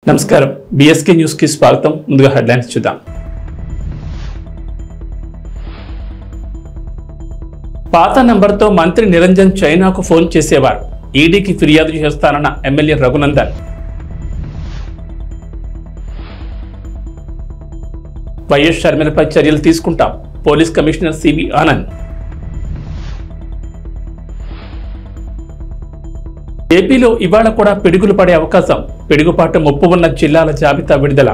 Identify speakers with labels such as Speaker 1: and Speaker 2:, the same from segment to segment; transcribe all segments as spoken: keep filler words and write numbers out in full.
Speaker 1: నమస్కారం BSK news కి స్వాగతం. ముందుగా హెడ్లైన్స్ చూద్దాం. పాత నంబర్తో మంత్రి నిరంజన్ చైనాకు ఫోన్ చేసేవారు. ఈడీకి ఫిర్యాదు చేస్తానన్న ఎమ్మెల్యే రఘునందన్. వైఎస్ షర్మిలపై చర్యలు తీసుకుంటాం పోలీస్ కమిషనర్ సివి ఆనంద్. ఏపీలో ఇవాళ కూడా పిడుగులు పడే అవకాశం. పిడుగుపాటు ముప్పు ఉన్న జిల్లాల జాబితా విడుదల.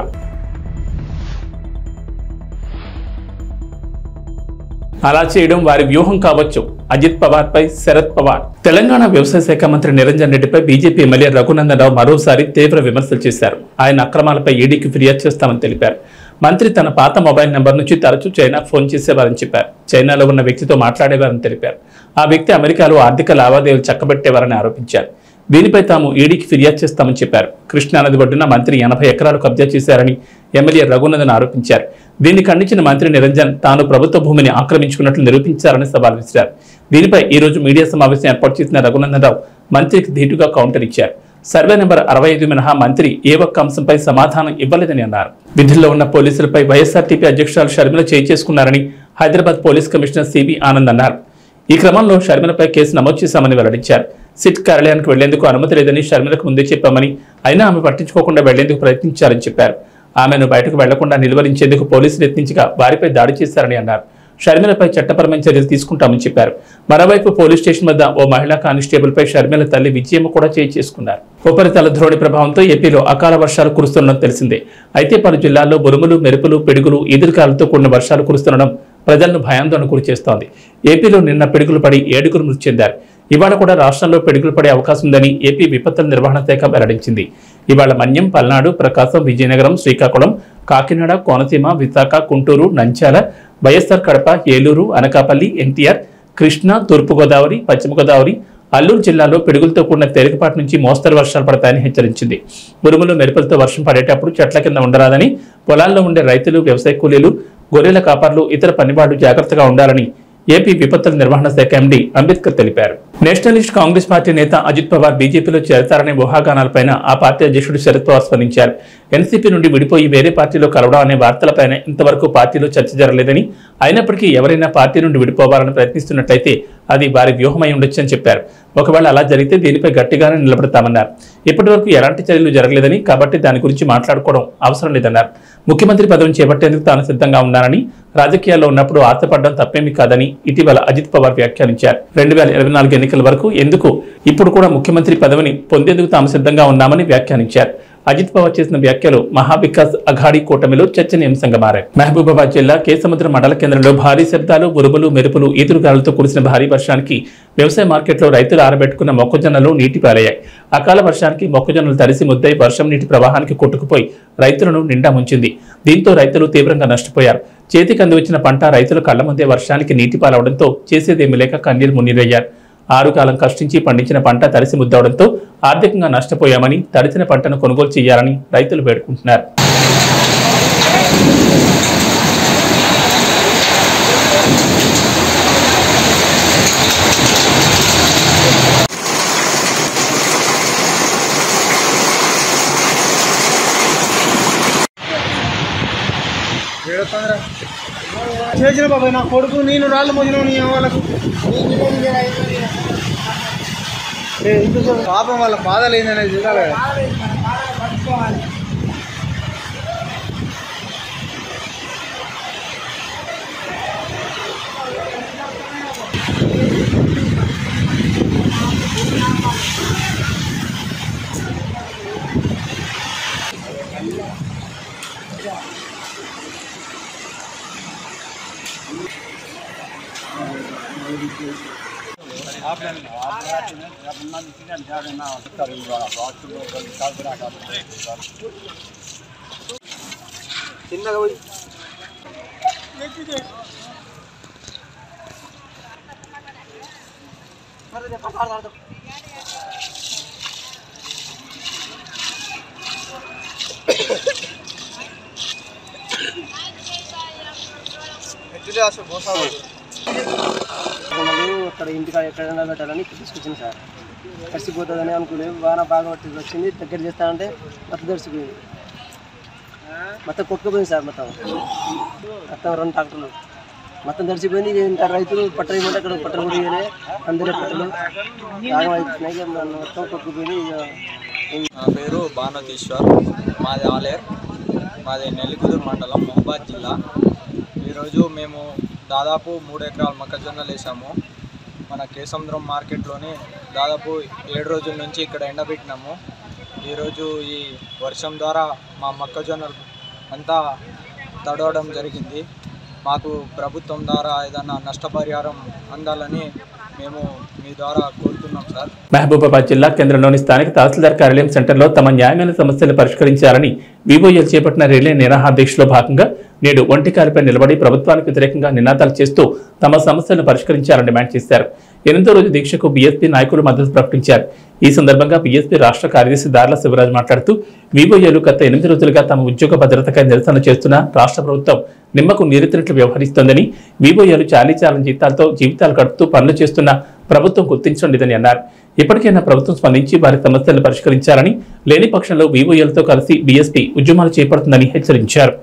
Speaker 1: అలా చేయడం వారి వ్యూహం కావచ్చు. అజిత్ పవార్ పై శరద్ పవార్. తెలంగాణ వ్యవసాయ శాఖ మంత్రి నిరంజన్ రెడ్డిపై బీజేపీ ఎమ్మెల్యే రఘునందన్ రావు మరోసారి తీవ్ర విమర్శలు చేశారు. ఆయన అక్రమాలపై ఈడీకి ఫిర్యాదు చేస్తామని తెలిపారు. మంత్రి తన పాత మొబైల్ నెంబర్ నుంచి తరచూ చైనా ఫోన్ చేసేవారని చెప్పారు. చైనాలో ఉన్న వ్యక్తితో మాట్లాడేవారని తెలిపారు. ఆ వ్యక్తి అమెరికాలో ఆర్థిక లావాదేవీలు చక్కబెట్టేవారని ఆరోపించారు. దీనిపై తాము ఈడీకి ఫిర్యాదు చేస్తామని చెప్పారు. కృష్ణానది ఒడ్డున మంత్రి ఎనభై ఎకరాలు కబ్జా చేశారని ఎమ్మెల్యే రఘునందన్ ఆరోపించారు. దీన్ని ఖండించిన మంత్రి నిరంజన్ తాను ప్రభుత్వ భూమిని ఆక్రమించుకున్నట్లు నిరూపించారని సవాల్ విసిరారు. దీనిపై ఈ రోజు మీడియా సమావేశం ఏర్పాటు చేసిన రఘునందన్ రావు మంత్రికి ధీటుగా కౌంటర్ ఇచ్చారు. సర్వే నెంబర్ అరవై ఐదు మినహా మంత్రి ఏ ఒక్క అంశంపై సమాధానం ఇవ్వలేదని అన్నారు. విధుల్లో ఉన్న పోలీసులపై వైఎస్ఆర్టీపీ అధ్యక్షురాలు షర్మిల చేయి చేసుకున్నారని Hyderabad police commissioner CV Anand అన్నారు. ఈ క్రమంలో షర్మిలపై కేసు నమోదు చేశామని వెల్లడించారు. సిట్ కార్యాలయానికి వెళ్లేందుకు అనుమతి లేదని షర్మిలకు ముందే చెప్పామని, అయినా ఆమె పట్టించుకోకుండా వెళ్లేందుకు ప్రయత్నించారని చెప్పారు. ఆమెను బయటకు వెళ్లకుండా నిలువరించేందుకు పోలీసులు యత్నించగా వారిపై దాడి చేశారని అన్నారు. షర్మిలపై చట్టపరమైన చర్యలు తీసుకుంటామని చెప్పారు. మరోవైపు పోలీస్ స్టేషన్ వద్ద ఓ మహిళా కానిస్టేబుల్ పై షర్మిల తల్లి విజయమ్మ కూడా చేయి చేసుకున్నారు. ఉపరితల ద్రోణి ప్రభావంతో ఏపీలో అకాల వర్షాలు కురుస్తున్నది తెలిసిందే. అయితే పలు జిల్లాల్లో ఉరుములు, మెరుపులు, పిడుగులు, ఈదురుగాలులతో కూడిన వర్షాలు కురుస్తుండడం ప్రజలను భయాందోళన గురి చేస్తోంది. ఏపీలో నిన్న పిడుగులు పడి ఏడుగురు మృతి చెందారు. ఇవాళ కూడా రాష్ట్రంలో పిడుగులు పడే అవకాశం ఉందని ఏపీ విపత్తుల నిర్వహణ శాఖ వెల్లడించింది. ఇవాళ మన్యం, పల్నాడు, ప్రకాశం, విజయనగరం, శ్రీకాకుళం, కాకినాడ, కోనసీమ, విశాఖ, గుంటూరు, నంద్యాల, వైఎస్ఆర్ కడప, ఏలూరు, అనకాపల్లి, ఎన్టీఆర్, కృష్ణా, తూర్పుగోదావరి, పశ్చిమ గోదావరి, అల్లూరు జిల్లాలో పిడుగులతో కూడిన తేలికపాటి నుంచి మోస్తరు వర్షాలు పడతాయని హెచ్చరించింది. ఉరుములు, మెరుపులతో వర్షం పడేటప్పుడు చెట్ల కింద ఉండరాదని, పొలాల్లో ఉండే రైతులు, వ్యవసాయ కూలీలు, గొర్రెల కాపర్లు, ఇతర పనివాళ్లు జాగ్రత్తగా ఉండాలని ఏపీ విపత్తుల నిర్వహణ శాఖ ఎండీ అంబేద్కర్ తెలిపారు. నేషనలిస్ట్ కాంగ్రెస్ పార్టీ నేత అజిత్ పవార్ బీజేపీలో చేరతారనే ఊహాగానాలపైన ఆ పార్టీ అధ్యక్షుడు శరద్ పవార్ స్పందించారు. ఎన్సీపీ నుండి విడిపోయి వేరే పార్టీలో కలవడం అనే వార్తలపైన ఇంతవరకు పార్టీలో చర్చ జరగలేదని, అయినప్పటికీ ఎవరైనా పార్టీ నుండి విడిపోవాలని ప్రయత్నిస్తున్నట్లయితే అది వారి వ్యూహమై ఉండొచ్చని చెప్పారు. ఒకవేళ అలా జరిగితే దీనిపై గట్టిగానే నిలబడతామన్నారు. ఇప్పటి వరకు ఎలాంటి చర్యలు జరగలేదని, కాబట్టి దాని గురించి మాట్లాడుకోవడం అవసరం లేదన్నారు. ముఖ్యమంత్రి పదవిని చేపట్టేందుకు తాను సిద్ధంగా ఉన్నానని, రాజకీయాల్లో ఉన్నప్పుడు ఆశపడడం తప్పేమీ కాదని ఇటీవల అజిత్ పవార్ వ్యాఖ్యానించారు. రెండు వేల ఇరవై నాలుగు ఎన్నికల వరకు ఎందుకు, ఇప్పుడు కూడా ముఖ్యమంత్రి పదవిని పొందేందుకు తాము సిద్ధంగా ఉన్నామని వ్యాఖ్యానించారు. అజిత్ పవార్ చేసిన వ్యాఖ్యలు మహావికాస్ అఘాడీ కూటమిలో చర్చనీయాంశంగా మారాయి. మహబూబాబాద్ జిల్లా కేసముద్రం మండల కేంద్రంలో భారీ శబ్దాలు, ఉరుములు, మెరుపులు, ఈదురుగాలులతో కురిసిన భారీ వర్షానికి వ్యవసాయ మార్కెట్లో రైతులు ఆరబెట్టుకున్న మొక్కజొన్నలు నీటి పారయ్యాయి. అకాల వర్షానికి మొక్కజొన్నలు తడిసి ముద్దై వర్షం నీటి ప్రవాహానికి కొట్టుకుపోయి రైతులను నిండా ముంచింది. దీంతో రైతులు తీవ్రంగా నష్టపోయారు. చేతికి అందివచ్చిన పంట రైతుల కళ్ల ముందే వర్షానికి నీటి పాలవడంతో చేసేదేమీ లేక కన్నీరు మున్నీరయ్యారు. ఆరు కాలం కష్టించి పండించిన పంట తడిసి ముద్దవడంతో ఆర్థికంగా నష్టపోయామని, తడిసిన పంటను కొనుగోలు చేయాలని రైతులు వేడుకుంటున్నారు.
Speaker 2: చేసిన బాబాయ్ నా కొడుకు నేను రాళ్ళు మోసిన వాళ్ళకు పాపం వాళ్ళ బాధలు ఏందనేది చూడాలి కదా. చిన్నగా పోయి
Speaker 3: అక్కడ ఇంటికి ఎక్కడైనా పెట్టాలని తీసుకొచ్చింది సార్. తడిసిపోతుందని అనుకునే వాన బాగా పట్టి వచ్చింది దగ్గర చేస్తానంటే మొత్తం తడిసిపోయింది మొత్తం కొట్టుకుపోయింది సార్ మొత్తం మొత్తం రెండు ట్రాక్టర్లు మొత్తం తడిసిపోయింది ఇంకా రైతులు పట్టలు ఇవ్వండి అక్కడ పట్టలు కూడా ఇవ్వలే అందరి పట్టలు బాగా అవుతున్నాయి మొత్తం కొట్టుకుపోయింది.
Speaker 4: నా పేరు భానుతీశ్వర్, మాది ఆలేర్, మాది నెల్లికుదురు మండలం మహబాద్ జిల్లా. ఈరోజు మేము దాదాపు మూడు ఎకరాల మొక్కజొన్నలు వేసాము. మన కేసముద్రం మార్కెట్లోని దాదాపు ఏడు రోజుల నుంచి ఇక్కడ ఎండబెట్టినాము. ఈరోజు ఈ వర్షం ద్వారా మా మొక్కజొన్నలు అంతా తడవడం జరిగింది. మాకు ప్రభుత్వం ద్వారా ఏదైనా నష్టపరిహారం అందాలని మేము మీ ద్వారా కోరుతున్నాం సార్.
Speaker 1: మహబూబాబాద్ జిల్లా కేంద్రంలోని స్థానిక తహసీల్దార్ కార్యాలయం సెంటర్లో తమ న్యాయమైన సమస్యలు పరిష్కరించాలని వివోఎల్ చేపట్టిన రిలే నిరాహారదీక్షలో భాగంగా నేడు ఒంటికాలిపై నిలబడి ప్రభుత్వానికి వ్యతిరేకంగా నినాదాలు చేస్తూ తమ సమస్యలను పరిష్కరించాలని డిమాండ్ చేశారు. ఎనిమిదో రోజు దీక్షకు బీఎస్పీ నాయకులు మద్దతు ప్రకటించారు. ఈ సందర్భంగా బీఎస్పీ రాష్ట్ర కార్యదర్శి దార్ల శివరాజ్ మాట్లాడుతూ వివోఎల్ గత ఎనిమిది రోజులుగా తమ ఉద్యోగ భద్రతకై నిరసన చేస్తున్న రాష్ట్ర ప్రభుత్వం నిమ్మకు నీరెత్తినట్లు వ్యవహరిస్తోందని, వివోఎల్ చాలీ చాలని జీతాలతో జీవితాలు గడుపుతూ పనులు చేస్తున్న ప్రభుత్వం గుర్తించడం లేదని అన్నారు. ఇప్పటికైనా ప్రభుత్వం స్పందించి వారి సమస్యలను పరిష్కరించాలని, లేని పక్షంలో వివోఎల్తో కలిసి బీఎస్పీ ఉద్యమాలు చేపడుతుందని హెచ్చరించారు.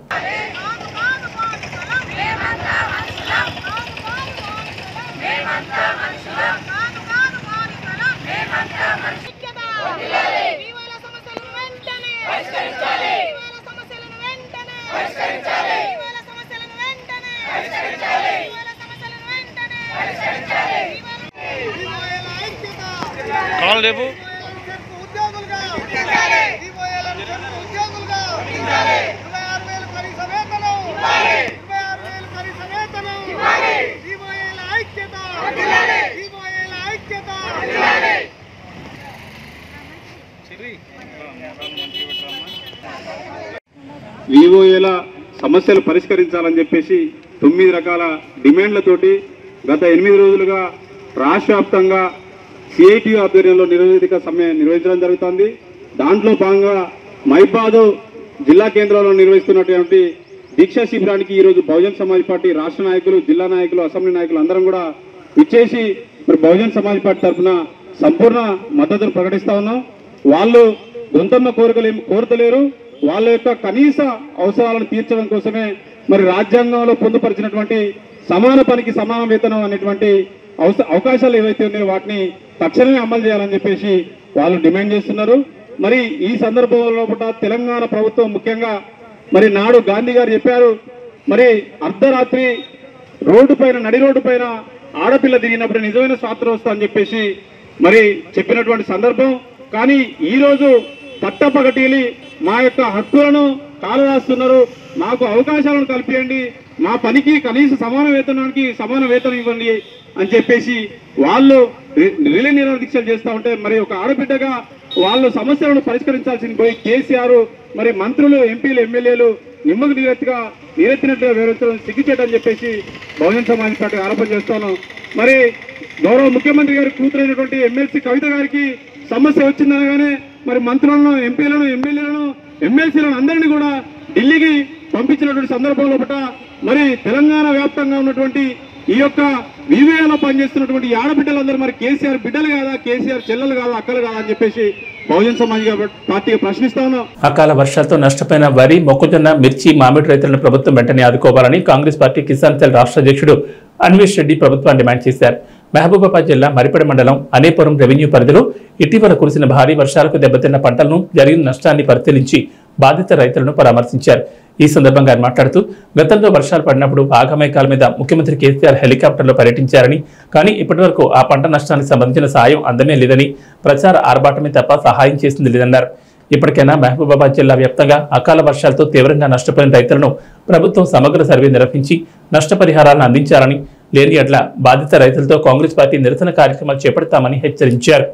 Speaker 5: వివోఏల సమస్యలు పరిష్కరించాలని చెప్పేసి తొమ్మిది రకాల డిమాండ్లతోటి గత ఎనిమిది రోజులుగా రాష్ట్ర వ్యాప్తంగా సిఐటి ఆధ్వర్యంలో నిరోధిక సమ్మె నిర్వహించడం జరుగుతోంది. దాంట్లో భాగంగా మైబాదు జిల్లా కేంద్రంలో నిర్వహిస్తున్నటువంటి దీక్షా శిబిరానికి ఈరోజు బహుజన్ సమాజ్ పార్టీ రాష్ట్ర నాయకులు, జిల్లా నాయకులు, అసెంబ్లీ నాయకులు అందరం కూడా విచ్చేసి మరి బహుజన్ సమాజ్ పార్టీ తరఫున సంపూర్ణ మద్దతును ప్రకటిస్తా ఉన్నాం. వాళ్ళు గొంతమ్మ కోరికలు ఏమి కోరతలేరు. వాళ్ళ యొక్క కనీస అవసరాలను తీర్చడం కోసమే మరి రాజ్యాంగంలో పొందుపరిచినటువంటి సమాన పనికి సమాన వేతనం అనేటువంటి అవకాశాలు ఏవైతే ఉన్నాయో వాటిని తక్షణమే అమలు చేయాలని చెప్పేసి వాళ్ళు డిమాండ్ చేస్తున్నారు. మరి ఈ సందర్భంలో తెలంగాణ ప్రభుత్వం ముఖ్యంగా మరి నాడు గాంధీ గారు చెప్పారు, మరి అర్ధరాత్రి రోడ్డు పైన నడి రోడ్డు పైన ఆడపిల్ల దిగినప్పుడు నిజమైన స్వాతంత్రం వస్తా అని చెప్పేసి మరి చెప్పినటువంటి సందర్భం. కానీ ఈరోజు పట్టపగటీలి మా యొక్క హక్కులను కాలరాస్తున్నారు. మాకు అవకాశాలను కల్పించండి, మా పనికి కనీస సమాన వేతనానికి సమాన వేతనం ఇవ్వండి అని చెప్పేసి వాళ్ళు రిలే నిరాదీక్షలు చేస్తూ ఉంటే మరి ఒక ఆడబిడ్డగా వాళ్ళు సమస్యలను పరిష్కరించాల్సింది పోయి కేసీఆర్ మరి మంత్రులు, ఎంపీలు, ఎమ్మెల్యేలు నిమ్మకు నీరెత్తిగా నీరెత్తినట్టుగా వివరించడం సిగ్గుచేటని చెప్పేసి బహుజన్ సమాజ్ పార్టీ ఆరోపణ చేస్తాను. మరి గౌరవ ముఖ్యమంత్రి గారి కూతురైనటువంటి ఎమ్మెల్సీ కవిత గారికి సమస్య వచ్చిందనగానే మరి మంత్రులను, ఎంపీలను, ఎమ్మెల్యేలను, ఎమ్మెల్సీలను అందరినీ కూడా ఢిల్లీకి పంపించినటువంటి సందర్భంలో పట్ల మరి తెలంగాణ వ్యాప్తంగా ఉన్నటువంటి ఈ యొక్క వివేలో పనిచేస్తున్నటువంటి ఆడబిడ్డలందరూ మరి కేసీఆర్ బిడ్డలు కాదా, కేసీఆర్ చెల్లెలు కాదా, అక్కలు కాదా అని చెప్పేసి బహుజన్ సమాజ్ పార్టీకి ప్రశ్నిస్తా ఉన్నాం.
Speaker 1: అకాల వర్షాలతో నష్టపోయిన వరి, మొక్కజొన్న, మిర్చి, మామిడి రైతులను ప్రభుత్వం వెంటనే ఆదుకోవాలని కాంగ్రెస్ పార్టీ కిసాన్ సెల్ రాష్ట్ర అధ్యక్షుడు అన్వేష్ రెడ్డి ప్రభుత్వాన్ని డిమాండ్ చేశారు. మహబూబాబాద్ జిల్లా మరిపేడ మండలం అనేపురం రెవెన్యూ పరిధిలో ఇటీవల కురిసిన భారీ వర్షాలకు దెబ్బతిన్న పంటలను, జరిగిన నష్టాన్ని పరిశీలించి బాధిత రైతులను పరామర్శించారు. ఈ సందర్భంగా ఆయన మాట్లాడుతూ గతంలో వర్షాలు పడినప్పుడు ఆగమేకాల మీద ముఖ్యమంత్రి కేసీఆర్ హెలికాప్టర్లో పర్యటించారని, కానీ ఇప్పటివరకు ఆ పంట నష్టానికి సంబంధించిన సాయం అందమే లేదని, ప్రచార ఆర్భాటమే తప్ప సహాయం చేసింది లేదన్నారు. ఇప్పటికైనా మహబూబాబాద్ జిల్లా వ్యాప్తంగా అకాల వర్షాలతో తీవ్రంగా నష్టపోయిన రైతులను ప్రభుత్వం సమగ్ర సర్వే నిర్వహించి నష్టపరిహారాలను అందించాలని, లేని అట్లా బాధిత రైతులతో కాంగ్రెస్ పార్టీ నిరసన కార్యక్రమాలు చేపడతామని హెచ్చరించారు.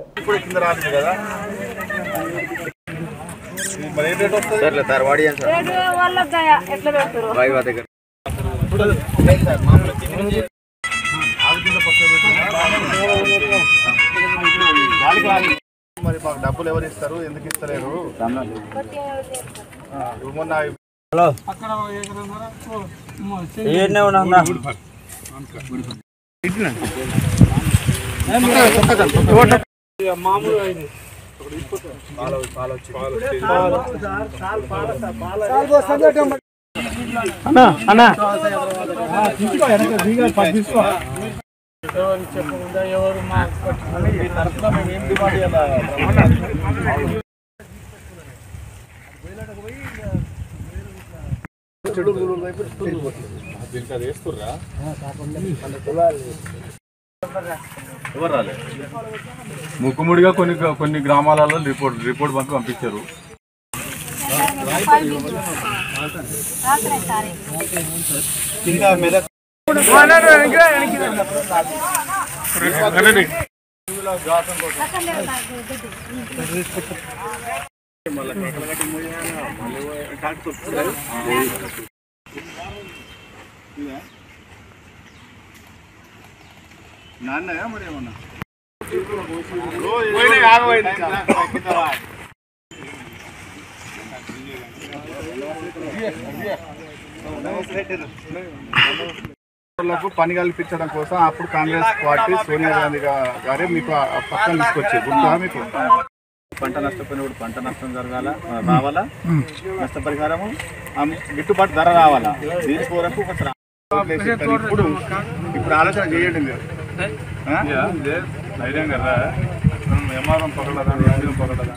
Speaker 6: మరి మాకు డబ్బులు ఎవరు ఇస్తారు, ఎందుకు ఇస్తలేరు? హలో
Speaker 2: అన్నా అన్నా ఎవరు మా
Speaker 6: ఎవరు రాలే ముక్కుముడిగా కొన్ని కొన్ని గ్రామాలలో రిపోర్ట్ రిపోర్ట్ పంపి పంపించారు. నాన్నయా మరి ఏమన్నా పని కల్పించడం కోసం అప్పుడు కాంగ్రెస్ పార్టీ సోనియా గాంధీ గారే మీకు పక్కన తీసుకొచ్చి గుర్తా మీకు పంట నష్టపోయినప్పుడు పంట నష్టం జరగాల రావాలా, నష్టపరిహారము గిట్టుబాటు ధర రావాలా, దీని కొరకు ఒక ఇప్పుడు ఇప్పుడు ఆలోచన చేయండి మీరు ధైర్యం కదా ఎంఆర్ఎం పగలదా ఎంఆర్ఎం పగలదా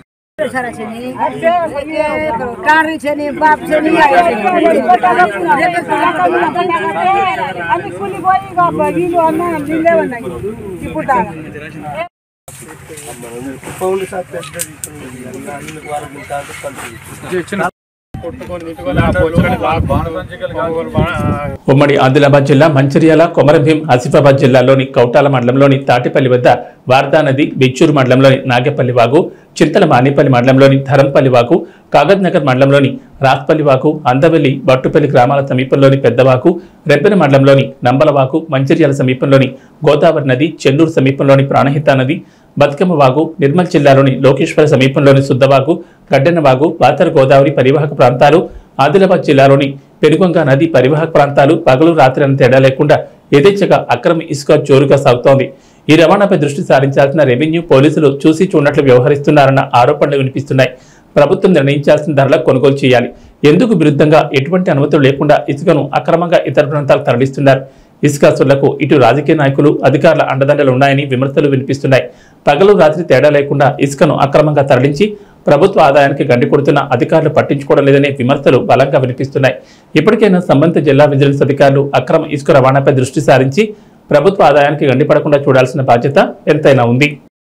Speaker 1: ఉమ్మడి ఆదిలాబాద్ జిల్లా మంచిర్యాల, కొమరంభీం, ఆసిఫాబాద్ జిల్లాలోని కౌటాల మండలంలోని తాటిపల్లి వద్ద వార్దా నది, బిచ్చూరు మండలంలోని నాగేపల్లి వాగు, చింతల మానేపల్లి మండలంలోని ధరంపల్లి వాగు, కాగద్ నగర్ మండలంలోని రాస్పల్లి వాగు, అందవెల్లి, బట్టుపల్లి గ్రామాల సమీపంలోని పెద్దవాగు, రెబ్బెన మండలంలోని నంబలవాగు, మంచిర్యాల సమీపంలోని గోదావరి నది, చెన్నూరు సమీపంలోని ప్రాణహిత నది, బతుకమ్మ వాగు, నిర్మల్ జిల్లాలోని లోకేశ్వర సమీపంలోని శుద్ధవాగు, గడ్డెనవాగు, బాతర గోదావరి పరివాహక ప్రాంతాలు, ఆదిలాబాద్ జిల్లాలోని పెనుగొంగ నది పరివాహక ప్రాంతాలు పగలు రాత్రి అని తేడా లేకుండా యథేచ్ఛగా అక్రమ ఇసుక జోరుగా సాగుతోంది. ఈ రవాణాపై దృష్టి సారించాల్సిన రెవెన్యూ, పోలీసులు చూసి చూడనట్లు వ్యవహరిస్తున్నారన్న ఆరోపణలు వినిపిస్తున్నాయి. ప్రభుత్వం నిర్ణయించాల్సిన ధరలకు కొనుగోలు చేయాలి. ఎందుకు విరుద్ధంగా ఎటువంటి అనుమతులు లేకుండా ఇసుకను అక్రమంగా ఇతర ప్రాంతాలకు తరలిస్తున్నారు? ఇసుకాసులకు ఇటు రాజకీయ నాయకులు, అధికారుల అండదండలు ఉన్నాయని విమర్శలు వినిపిస్తున్నాయి. పగలు రాత్రి తేడా లేకుండా ఇసుకను అక్రమంగా తరలించి ప్రభుత్వ ఆదాయానికి గండి కొడుతున్న అధికారులు పట్టించుకోవడం లేదనే విమర్శలు బలంగా వినిపిస్తున్నాయి. ఇప్పటికైనా సంబంధిత జిల్లా విజిలెన్స్ అధికారులు అక్రమ ఇసుక రవాణాపై దృష్టి సారించి ప్రభుత్వ ఆదాయానికి గండిపడకుండా చూడాల్సిన బాధ్యత ఎంతైనా ఉంది.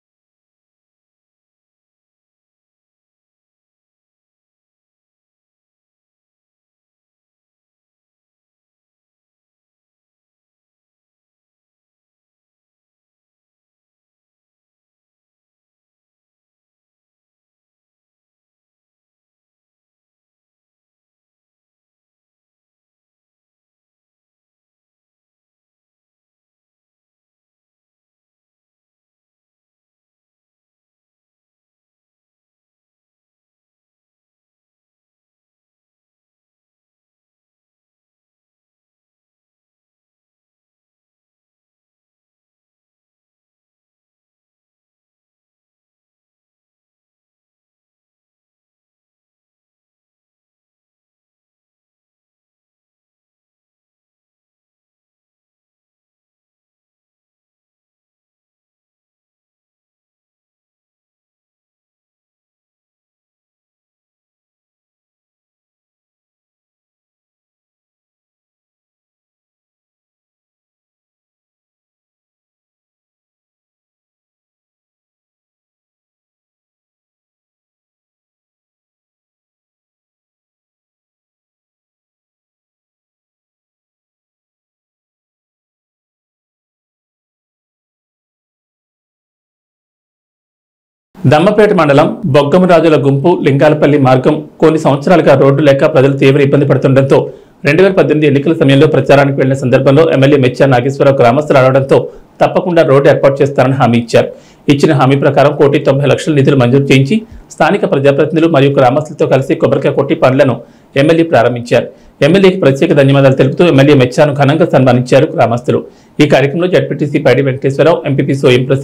Speaker 1: దమ్మపేట మండలం బొగ్గమరాజుల గుంపు లింగాలపల్లి మార్గం కొన్ని సంవత్సరాలుగా రోడ్డు లేక ప్రజలు తీవ్ర ఇబ్బంది పడుతుండటంతో రెండు వేల పద్దెనిమిది ఎన్నికల సమయంలో ప్రచారానికి వెళ్లిన సందర్భంలో ఎమ్మెల్యే మెచ్చా నాగేశ్వరరావు గ్రామస్తులు అడగడంతో తప్పకుండా రోడ్డు ఏర్పాటు చేస్తారని హామీ ఇచ్చారు. ఇచ్చిన హామీ ప్రకారం కోటి తొంభై లక్షల నిధులు మంజూరు చేయించి స్థానిక ప్రజాప్రతినిధులు మరియు గ్రామస్తులతో కలిసి కొబ్బరికాయ కొట్టి పనులను ఎమ్మెల్యే ప్రారంభించారు. ఎమ్మెల్యేకి ప్రత్యేక ధన్యవాదాలు తెలుపుతూ ఎమ్మెల్యే మెచ్చాను ఘనంగా సన్మానించారు గ్రామస్తులు. ఈ కార్యక్రమంలో జడ్పీటీసీ పైడి వెంకటేశ్వరరావు, ఎంపీపీ సోయం ప్రసాద్,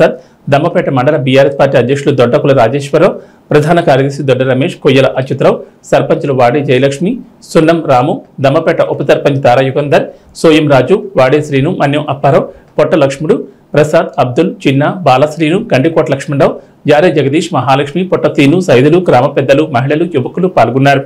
Speaker 1: దమ్మపేట మండల బీఆర్ఎస్ పార్టీ అధ్యక్షులు దొడ్డకుల రాజేశ్వరరావు, ప్రధాన కార్యదర్శి దొడ్డ రమేష్, కొయ్యల అచ్యుతరావు, సర్పంచులు వాడి జయలక్ష్మి, సున్నం రాము, దమ్మపేట ఉప సర్పంచ్ తారా యుగంధర్, సోయం రాజు, వాడే శ్రీను, మన్యం అప్పారావు, పొట్ట లక్ష్ముడు, ప్రసాద్, అబ్దుల్, చిన్న, బాలశ్రీను, గండికోట లక్ష్మణరావు, జారే జగదీష్, మహాలక్ష్మి, పొట్ట తీను, సైదులు, గ్రామ పెద్దలు, మహిళలు, యువకులు పాల్గొన్నారు.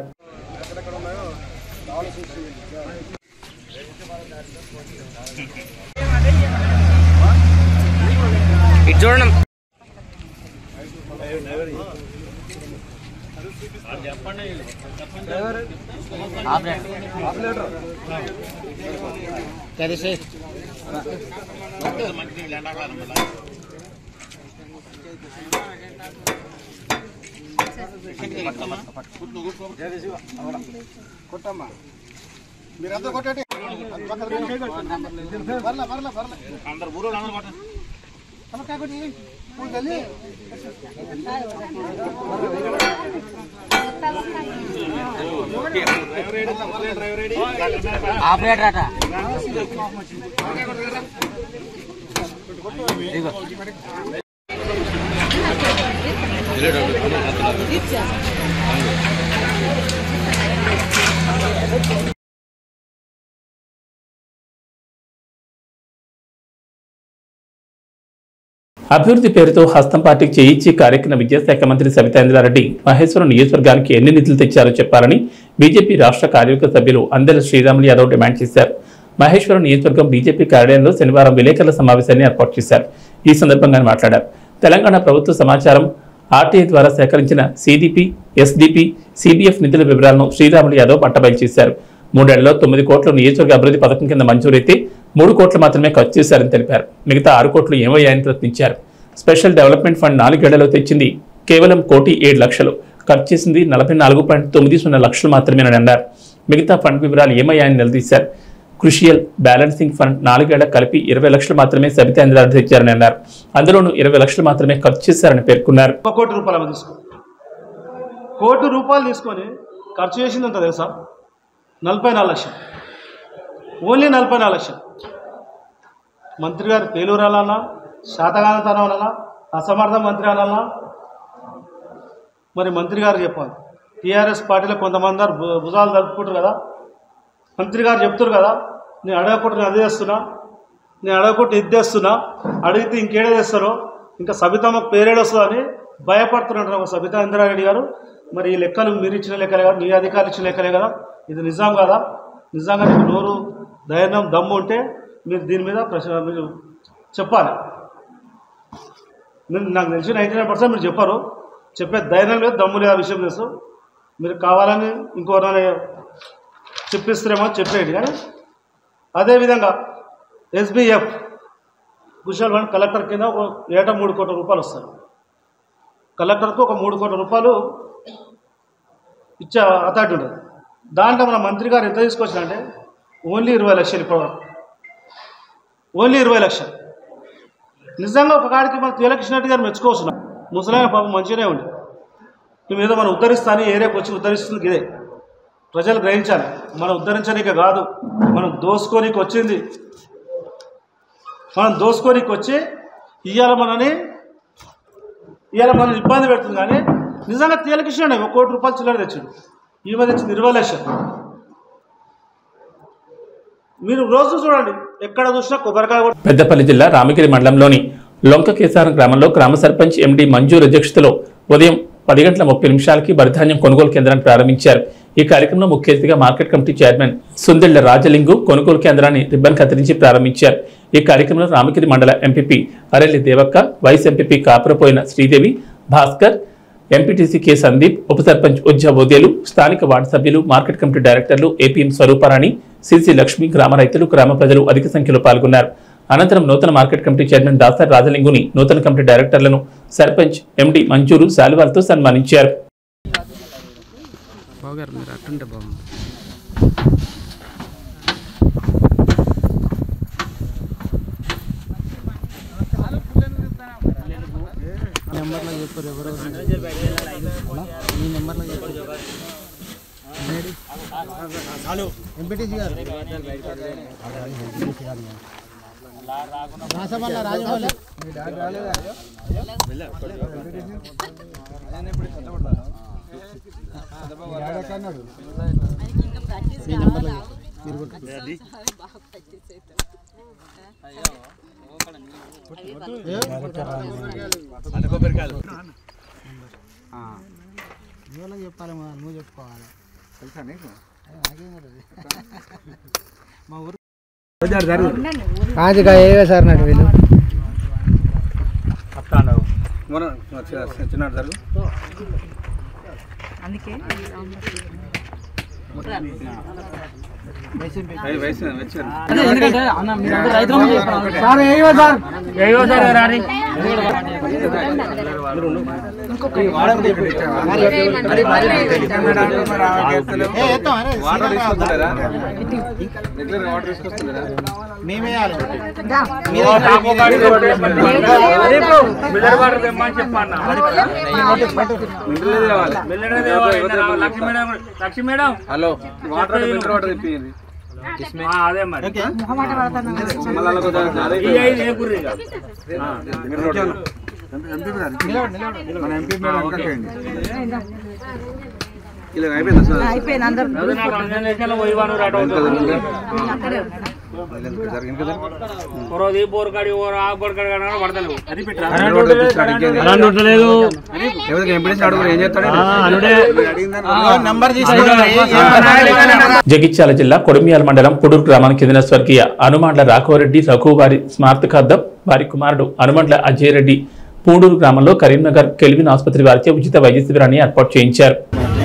Speaker 2: మీరంతా కొట్టండి అందరు ఊరు
Speaker 3: ఆపరేటర్
Speaker 1: అభివృద్ధి పేరుతో హస్తం పార్టీకి చేయించి కార్యక్రమ విద్యాశాఖ మంత్రి సబితా ఇంద్రారెడ్డి మహేశ్వరం నియోజకవర్గానికి ఎన్ని నిధులు తెచ్చారో చెప్పాలని బీజేపీ రాష్ట్ర కార్యవర్గ సభ్యులు అందెల శ్రీరాములు యాదవ్ డిమాండ్ చేశారు. మహేశ్వరం నియోజకవర్గం బీజేపీ కార్యాలయంలో శనివారం విలేకరుల సమావేశాన్ని ఏర్పాటు చేశారు. ఈ సందర్భంగా మాట్లాడారు. తెలంగాణ ప్రభుత్వ సమాచారం ఆర్టీఐ ద్వారా సేకరించిన సీడీపీ, ఎస్డీపీ, సిబిఎఫ్ నిధుల వివరాలను శ్రీరాములు యాదవ్ పట్టబయలు చేశారు. మూడేళ్లలో తొమ్మిది కోట్ల నియోజకవర్గ అభివృద్ధి పథకం కింద మంజూరైతే మూడు కోట్లు మాత్రమే ఖర్చు చేశారని తెలిపారు. మిగతా ఆరు కోట్లు ఏమయ్యాయని ప్రశ్నించారు. స్పెషల్ డెవలప్మెంట్ ఫండ్ నాలుగేళ్లలో తెచ్చింది కేవలం కోటి ఏడు లక్షలు, ఖర్చు చేసింది నలభై నాలుగు పాయింట్ తొమ్మిది సున్నా లక్షలు మాత్రమేనని అన్నారు. మిగతా ఫండ్ వివరాలు ఏమయ్యాయని నిలదీశారు. క్రుషియల్ బ్యాలెన్సింగ్ ఫండ్ నాలుగేళ్ల కలిపి ఇరవై లక్షలు మాత్రమే సబితా ఇంద్రారెడ్డి తెచ్చారని అన్నారు. అందులోనూ ఇరవై లక్షలు మాత్రమే ఖర్చు చేశారని పేర్కొన్నారు.
Speaker 2: కోటి రూపాయలు తీసుకో కోటి రూపాయలు తీసుకొని ఖర్చు చేసింది అంత తెలుసా? నలభై నాలుగు లక్షలు, ఓన్లీ నలభై నాలుగు లక్షలు. మంత్రి గారు పేలూరు అనాలన్నా, శాతగానతనం అనాలన్నా, అసమర్థ మంత్రి అనాలన్నా, మరి మంత్రి గారు చెప్పాలి. టీఆర్ఎస్ పార్టీలో కొంతమంది భుజాలు తలుపుకుంటారు కదా, మంత్రి గారు చెప్తారు కదా, నేను అడగకుండా నేను అదే చేస్తున్నా, నేను అడగకుండా ఇది తెస్తున్నా, అడిగితే ఇంకేడే తెస్తారో, ఇంకా సబితమ్మకు పేరేడు వస్తుందని భయపడుతున్నారు ఒక సబితా ఇంద్రారెడ్డి గారు. మరి ఈ లెక్కలు మీరు ఇచ్చిన లెక్కలే కదా, మీ అధికారులు ఇచ్చిన లెక్కలే కదా, ఇది నిజాం కదా? నిజంగా మీకు నోరు ధైర్యం దమ్ము ఉంటే మీరు దీని మీద ప్రశ్న మీరు చెప్పాలి. మీరు నాకు తెలిసి నైంటీ నైన్ పర్సెంట్ మీరు చెప్పారు, చెప్పే ధైర్యం లేదు, దమ్ము లేదు. ఆ విషయం తెలుసు. మీరు కావాలని ఇంకోరైనా చెప్పిస్తారేమో చెప్పేయండి. కానీ అదేవిధంగా ఎస్బీఎఫ్ కుశల్ ఫండ్ కలెక్టర్ కింద ఒక ఏటా మూడు కోట్ల రూపాయలు వస్తారు. కలెక్టర్కు ఒక మూడు కోట్ల రూపాయలు ఇచ్చే అథారిటీ ఉంటుంది. దాంట్లో మన మంత్రి గారు ఎంత తీసుకొచ్చారంటే ఓన్లీ ఇరవై లక్షలు. ఇప్పుడు ఓన్లీ ఇరవై లక్షలు. నిజంగా ఒక కాడికి మన తేలకృష్ణరెడ్డి గారు మెచ్చుకోవచ్చు. ముసలాయన పాపం మంచిగానే ఉంది. మేము ఏదో మనం ఉద్ధరిస్తాను ఏరియాకి వచ్చి ఉద్ధరిస్తుంది ఇదే ప్రజలు గ్రహించాలి. మనం ఉద్ధరించడానికి కాదు, మనం దోసుకోనికి వచ్చింది. మనం దోసుకోనికి వచ్చి ఇవాళ మనని ఇవాళ మనం ఇబ్బంది పెడుతుంది. కానీ నిజంగా తేలకృష్ణ ఒక కోటి రూపాయలు చిల్లర తెచ్చాడు. ఈ మధ్య తెచ్చింది ఇరవై లక్షలు. మీరు రోజు చూడండి, ఎక్కడ చూసినా కొబ్బరికాయ.
Speaker 1: పెద్దపల్లి జిల్లా రామగిరి మండలంలోని లొంక కేసారం గ్రామంలో గ్రామ సర్పంచ్ ఎండి మంజూర్ అధ్యక్షతలో ఉదయం పది గంటల ముప్పై నిమిషాలకి వరిధాన్యం కొనుగోలు కేంద్రాన్ని ప్రారంభించారు. ఈ కార్యక్రమంలో ముఖ్య అతిథిగా market committee chairman Sundella Rajalingu కొనుగోలు కేంద్రాన్ని రిబ్బన్ కత్తిరించి ప్రారంభించారు. ఈ కార్యక్రమంలో రామగిరి మండల MPP Arelli Devakka, vice MPP Kapurapoyina Sridevi, Bhaskar, MPTC K Sandeep, ఉప సర్పంచ్ ఉజ్జా బోదేలు, స్థానిక వార్డు సభ్యులు, మార్కెట్ కమిటీ డైరెక్టర్లు, ఏపీఎం స్వరూపారాణి, సిసి లక్ష్మి, గ్రామ రైతులు, గ్రామ ప్రజలు అధిక సంఖ్యలో పాల్గొన్నారు. అనంతరం నూతన మార్కెట్ కమిటీ చైర్మన్ దాసర్ రాజలింగుని, నూతన కమిటీ డైరెక్టర్లను సర్పంచ్ ఎండి మంజూరు శాలువాలతో సన్మానించారు.
Speaker 2: ఎంపీటీసీ గారు
Speaker 3: చెప్పాలి నువ్వు చెప్పుకోవాలి తెలుసా నీకు మా ఊరు కాదుగా ఏ సార్ నాడు వీళ్ళు చిన్న జరుగు అందుకే
Speaker 7: Lakshmi madam hello water water తెప్పింది అదే మరి
Speaker 1: జగిత్యాల జిల్లా కొడిమియాల మండలం పుడూరు గ్రామానికి చెందిన స్వర్గీయ అనుమండ్ల రాఘవరెడ్డి రఘు వారి స్మారకార్థం వారి కుమారుడు అనుమండ్ల అజయ్ రెడ్డి పూడూరు గ్రామంలో కరీంనగర్ కెల్విన్ ఆసుపత్రి వారిచే ఉచిత వైద్య శిబిరాన్ని ఏర్పాటు చేయించారు.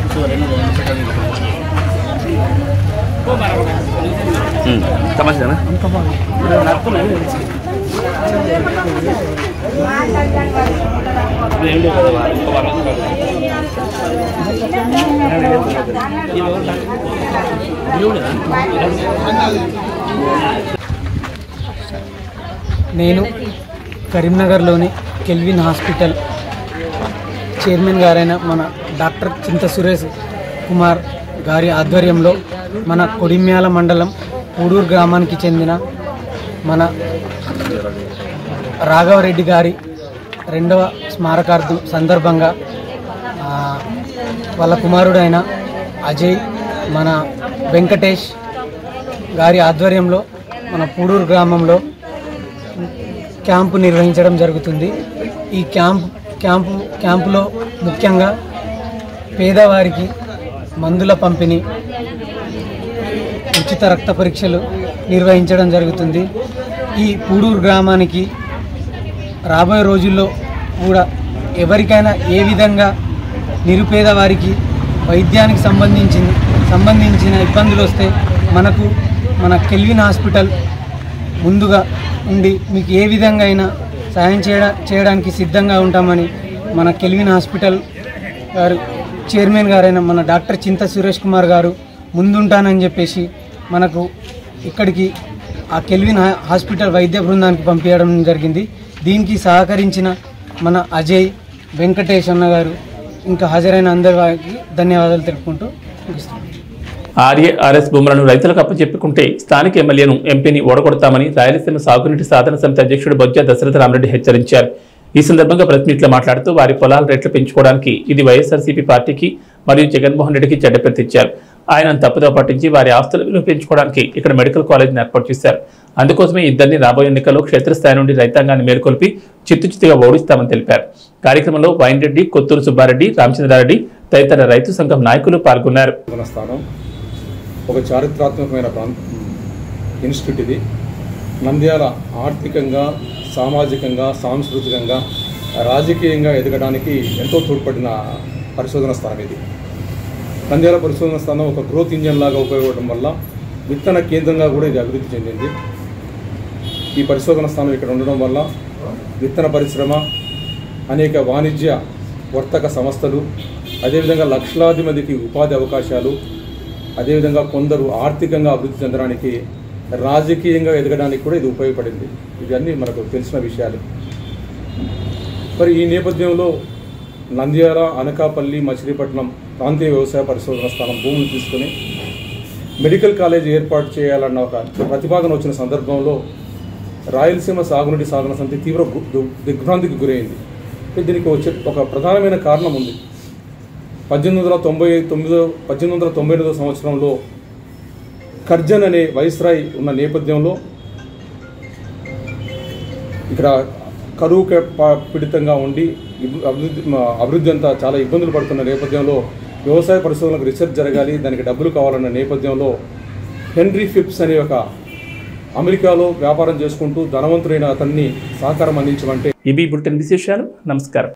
Speaker 8: నేను కరీంనగర్లోని కెల్విన్ హాస్పిటల్ చైర్మన్ గారైన మన డాక్టర్ చింత సురేష్ కుమార్ గారి ఆధ్వర్యంలో మన కొడిమ్యాల మండలం పూడూరు గ్రామానికి చెందిన మన రాఘవరెడ్డి గారి రెండవ స్మారకార్థం సందర్భంగా వాళ్ళ కుమారుడైన అజయ్ మన వెంకటేష్ గారి ఆధ్వర్యంలో మన పూడూరు గ్రామంలో క్యాంపు నిర్వహించడం జరుగుతుంది. ఈ క్యాంప్ క్యాంపు క్యాంపులో ముఖ్యంగా పేదవారికి మందుల పంపిణీ, ఉచిత రక్త పరీక్షలు నిర్వహించడం జరుగుతుంది. ఈ పూడూరు గ్రామానికి రాబోయే రోజుల్లో కూడా ఎవరికైనా ఏ విధంగా నిరుపేద వారికి వైద్యానికి సంబంధించిన సంబంధించిన ఇబ్బందులు వస్తే మనకు మన కెల్విన్ హాస్పిటల్ ముందుగా ఉండి మీకు ఏ విధంగా అయినా సాయం చేయడా చేయడానికి సిద్ధంగా ఉంటామని మన కెల్విన్ హాస్పిటల్ గారు చైర్మన్ గారైన మన డాక్టర్ చింత సురేష్ కుమార్ గారు ముందుంటానని చెప్పేసి మనకు ఇక్కడికి ఆ కెల్విన్ హాస్పిటల్ వైద్య బృందానికి పంపించడం జరిగింది. దీనికి సహకరించిన మన అజయ్, వెంకటేష్ అన్న గారు ఇంకా హాజరైన అందరి వారికి ధన్యవాదాలు తెలుపుకుంటూ ముగిస్తున్నాను.
Speaker 1: ఆర్ఏ ఆర్ఎస్ భూములను రైతులకు అప్పచెప్పుకుంటే స్థానిక ఎమ్మెల్యేను ఎంపీని ఓడగొడతామని రాయలసీమ సాగునీటి సాధన సమితి అధ్యక్షుడు బొజ్జ దశరథ రామరెడ్డి హెచ్చరించారు. ఈ సందర్భంగా ప్రెస్ మీట్లో మాట్లాడుతూ వారి పొలాల రేట్లు పెంచుకోవడానికి ఇది వైఎస్ఆర్సీపీ పార్టీకి మరియు జగన్మోహన్ రెడ్డికి చెడ్డ ప్రతిచ్చారు. ఆయన తప్పుదో పట్టించి వారి ఆస్తుల విలువ పెంచుకోవడానికి ఇక్కడ మెడికల్ కాలేజీని ఏర్పాటు చేశారు. అందుకోసమే ఇద్దరిని రాబోయే ఎన్నికల్లో క్షేత్రస్థాయి నుండి రైతాంగాన్ని మేల్కొల్పి చిత్తు చిత్తుగా ఓడిస్తామని తెలిపారు. కార్యక్రమంలో వైన్రెడ్డి, కొత్తూరు సుబ్బారెడ్డి, రామచంద్రారెడ్డి తదితర రైతు సంఘం నాయకులు పాల్గొన్నారు.
Speaker 5: ఒక చారిత్రాత్మకమైన ఇన్స్టిట్యూట్ ఇది. నంద్యాల ఆర్థికంగా, సామాజికంగా, సాంస్కృతికంగా, రాజకీయంగా ఎదగడానికి ఎంతో తోడ్పడిన పరిశోధన స్థానం ఇది. నంద్యాల పరిశోధన స్థానం ఒక గ్రోత్ ఇంజన్ లాగా ఉపయోగపడడం వల్ల విత్తన కేంద్రంగా కూడా ఇది అభివృద్ధి చెందింది. ఈ పరిశోధన స్థానం ఇక్కడ ఉండడం వల్ల విత్తన పరిశ్రమ, అనేక వాణిజ్య వర్తక సంస్థలు, అదేవిధంగా లక్షలాది మందికి ఉపాధి అవకాశాలు, అదేవిధంగా కొందరు ఆర్థికంగా అభివృద్ధి చెందడానికి, రాజకీయంగా ఎదగడానికి కూడా ఇది ఉపయోగపడింది. ఇవన్నీ మనకు తెలిసిన విషయాలు. మరి ఈ నేపథ్యంలో నంద్యాల, అనకాపల్లి, మచిలీపట్నం ప్రాంతీయ వ్యవసాయ పరిశోధన స్థానం భూములు తీసుకుని మెడికల్ కాలేజ్ ఏర్పాటు చేయాలన్న ఒక ప్రతిపాదన వచ్చిన సందర్భంలో
Speaker 9: రాయలసీమ సాగునీటి సాధన సమితి తీవ్ర దిగ్భ్రాంతికి గురైంది. దీనికి వచ్చే ఒక ప్రధానమైన కారణం ఉంది. పద్దెనిమిది వందల తొంభై తొమ్మిదో పద్దెనిమిది వందల తొంభై ఎనిమిదో సంవత్సరంలో కర్జన్ అనే వైస్రాయ్ ఉన్న నేపథ్యంలో ఇక్కడ కరువు పీడితంగా ఉండి అభివృద్ధి అభివృద్ధి అంతా చాలా ఇబ్బందులు పడుతున్న నేపథ్యంలో వ్యవసాయ పరిశోధనలకు రీసెర్చ్ జరగాలి, దానికి డబ్బులు కావాలన్న నేపథ్యంలో హెన్రీ ఫిప్స్ అనే ఒక అమెరికాలో వ్యాపారం చేసుకుంటూ ధనవంతుడైన అతన్ని సహకారం అందించమంటే
Speaker 1: ఇవి బులెటిన్ విశేషాలు. నమస్కారం.